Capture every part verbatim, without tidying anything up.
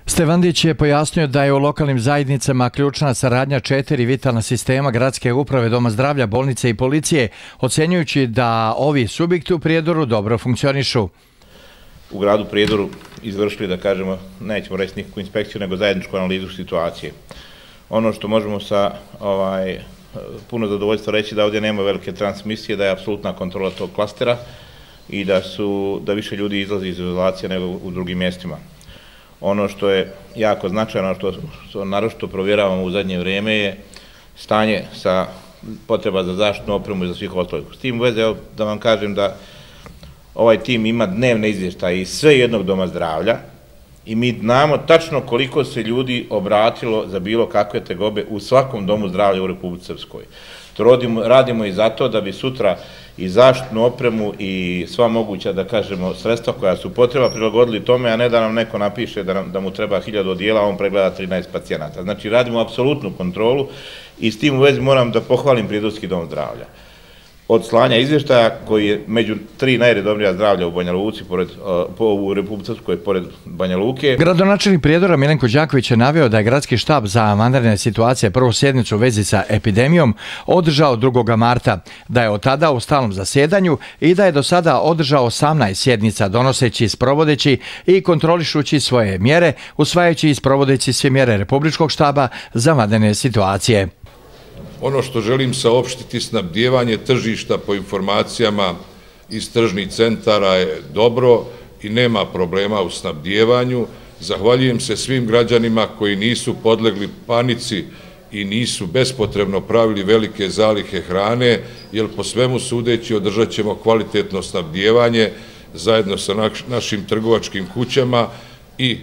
Stevandić je pojasnio da je u lokalnim zajednicama ključna saradnja četiri vitalna sistema gradske uprave, doma zdravlja, bolnice i policije, ocenjujući da ovi subjekti u Prijedoru dobro funkcionišu. U gradu Prijedoru izvršili, da kažemo, nećemo reći nikakvu inspekciju, nego zajedničku analizu situacije. Ono što možemo sa ovaj, puno zadovoljstva reći da ovdje nema velike transmisije, da je apsolutna kontrola tog klastera i da, su, da više ljudi izlazi iz izolacije nego u drugim mjestima. Ono što je jako značajno, što, što naročito provjeravamo u zadnje vrijeme je stanje sa potreba za zaštitnu opremu i za svih ostalih. S tim u vezi, evo, da vam kažem da ovaj tim ima dnevne izvještaje iz sve jednog doma zdravlja i mi znamo tačno koliko se ljudi obratilo za bilo kakve tegobe u svakom domu zdravlja u Republici Srpskoj. To radimo, radimo i zato da bi sutra i zaštitnu opremu i sva moguća, da kažemo, sredstva koja su potreba prilagodili tome, a ne da nam neko napiše da, nam, da mu treba hiljadu odijela, a on pregleda trinaest pacijenata. Znači, radimo apsolutnu kontrolu i s tim u vezi moram da pohvalim Prijedorski dom zdravlja. Od slanja izvještaja, koji je među tri najredovnija zdravlja u Banja Luci, pored, u Republici Srpskoj, pored Banja Luke. Gradonačelnik Prijedora Milenko Đaković je naveo da je gradski štab za vanredne situacije prvu sjednicu u vezi sa epidemijom održao drugog marta, da je od tada u stalnom zasjedanju i da je do sada održao osamnaest sjednica donoseći, sprovodeći i kontrolišući svoje mjere, usvajajući i sprovodeći sve mjere Republičkog štaba za vanredne situacije. Ono što želim saopštiti, snabdijevanje tržišta po informacijama iz tržnih centara je dobro i nema problema u snabdijevanju. Zahvaljujem se svim građanima koji nisu podlegli panici i nisu bespotrebno pravili velike zalihe hrane, jer po svemu sudeći održat ćemo kvalitetno snabdijevanje zajedno sa našim trgovačkim kućama i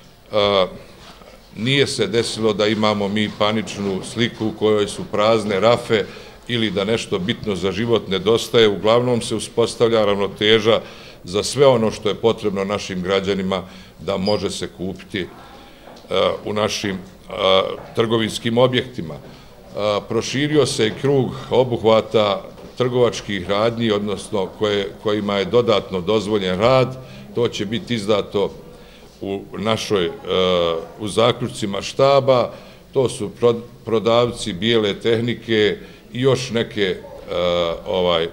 a, nije se desilo da imamo mi paničnu sliku u kojoj su prazne rafe ili da nešto bitno za život nedostaje. Uglavnom se uspostavlja ravnoteža za sve ono što je potrebno našim građanima da može se kupiti u našim trgovinskim objektima. Proširio se i krug obuhvata trgovačkih radnji, odnosno kojima je dodatno dozvoljen rad. To će biti izdato u našoj, u zaključcima štaba, to su prodavci bijele tehnike i još neke ovaj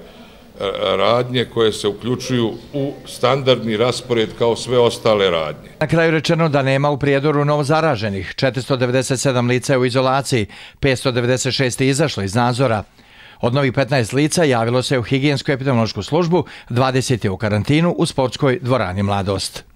radnje koje se uključuju u standardni raspored kao sve ostale radnje. Na kraju rečeno da nema u Prijedoru novozaraženih, četiristo devedeset sedam lica je u izolaciji, petsto devedeset šest je izašlo iz nadzora. Od novih petnaest lica javilo se u higijensku epidemiološku službu, dvadeset je u karantinu u sportskoj dvorani Mladost.